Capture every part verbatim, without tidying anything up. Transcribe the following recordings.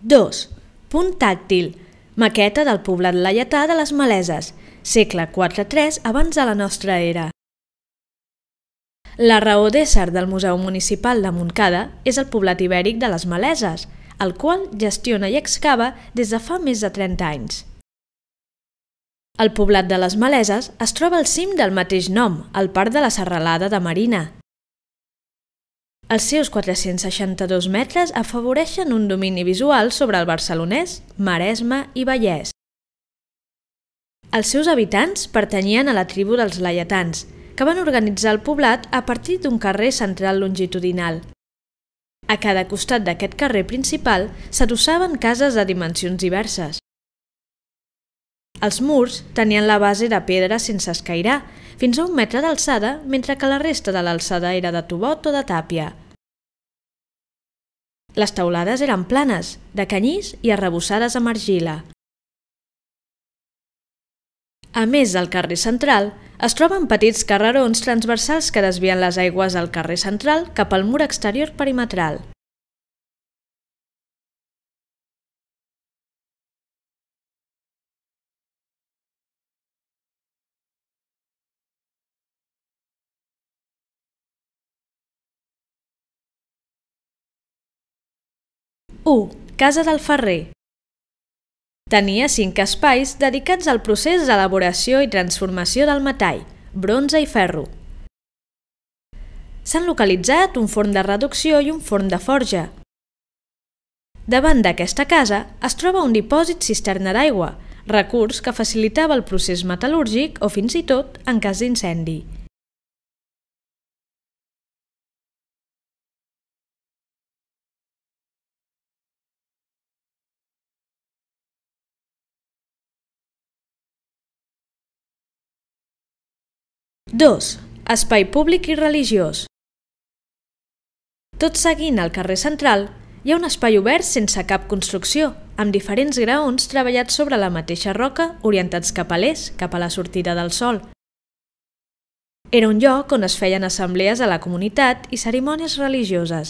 dos. Punt tàctil. Maqueta del poblat laietà de les Maleses, segle quatre tres abans de la nostra era. La raó d'ésser del Museu Municipal de Montcada és el poblat ibèric de les Maleses, el qual gestiona i excava des de fa més de trenta anys. El poblat de les Maleses es troba al cim del mateix nom, al Parc de la Serralada de Marina. Els seus quatre-cents seixanta-dos metres afavoreixen un domini visual sobre el barcelonès, Maresme i Vallès. Els seus habitants pertanyien a la tribu dels laietans, que van organitzar el poblat a partir d'un carrer central longitudinal. A cada costat d'aquest carrer principal s'adossaven cases de dimensions diverses. Els murs tenien la base de pedra sense escairar, fins a un metre d'alçada, mentre que la resta de l'alçada era de tubot o de tàpia. Les teulades eren planes, de canyís i arrebossades amb argila. A més del carrer central, es troben petits carrerons transversals que desvien les aigües del carrer central cap al mur exterior perimetral. u. Casa del Ferrer. Tenia cinc espais dedicats al procés d'elaboració i transformació del metall, bronze i ferro. S'han localitzat un forn de reducció i un forn de forja. Davant d'aquesta casa es troba un dipòsit cisterna d'aigua, recurs que facilitava el procés metal·lúrgic o fins i tot en cas d'incendi. dos. Espai públic i religiós. Tot seguint el carrer central, hi ha un espai obert sense cap construcció, amb diferents graons treballats sobre la mateixa roca orientats cap a l'est, cap a la sortida del sol. Era un lloc on es feien assemblees a la comunitat i cerimònies religioses.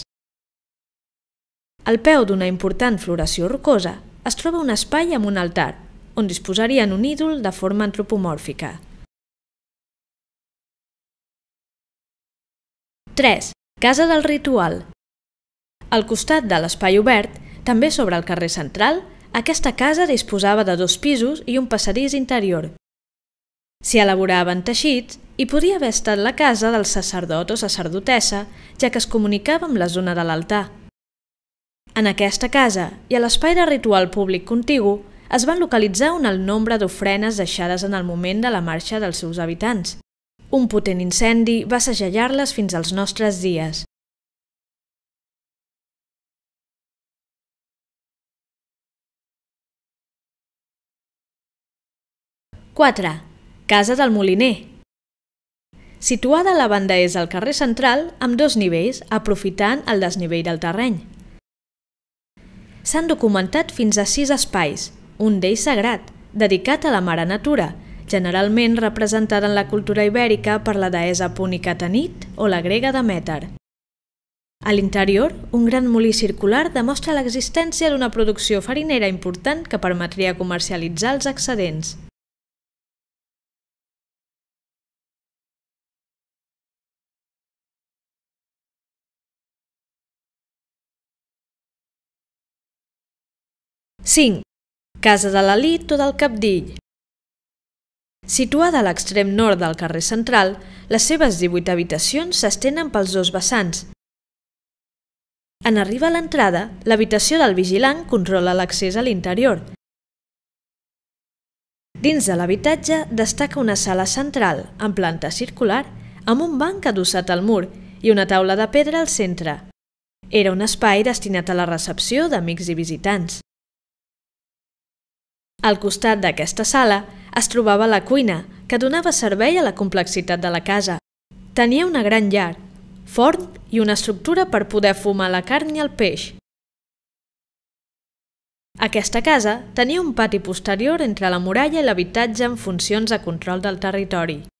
Al peu d'una important floració rocosa es troba un espai amb un altar, on disposarien un ídol de forma antropomòrfica. tres. Casa del Ritual. Al costat de l'espai obert, també sobre el carrer central, aquesta casa disposava de dos pisos i un passadís interior. S'hi elaboraven teixits i podia haver estat la casa del sacerdot o sacerdotessa, ja que es comunicava amb la zona de l'altar. En aquesta casa i a l'espai de ritual públic contigu es van localitzar un alt nombre d'ofrenes deixades en el moment de la marxa dels seus habitants. Un potent incendi va segellar-les fins als nostres dies. quatre. Casa del Moliner. Situada a la banda est del carrer central, amb dos nivells, aprofitant el desnivell del terreny. S'han documentat fins a sis espais, un d'ells sagrat, dedicat a la mare natura, generalment representada en la cultura ibèrica per la deessa púnica Tanit o la grega Demèter. A l'interior, un gran molí circular demostra l'existència d'una producció farinera important que permetria comercialitzar els excedents. cinc. Casa de l'Elit o del Cabdill. Situada a l'extrem nord del carrer central, les seves divuit habitacions s'estenen pels dos vessants. En arribar a l'entrada, l'habitació del vigilant controla l'accés a l'interior. Dins de l'habitatge destaca una sala central, en planta circular, amb un banc adossat al mur i una taula de pedra al centre. Era un espai destinat a la recepció d'amics i visitants. Al costat d'aquesta sala es trobava la cuina, que donava servei a la complexitat de la casa. Tenia una gran llar, forn i una estructura per poder fumar la carn i el peix. Aquesta casa tenia un pati posterior entre la muralla i l'habitatge amb funcions de control del territori.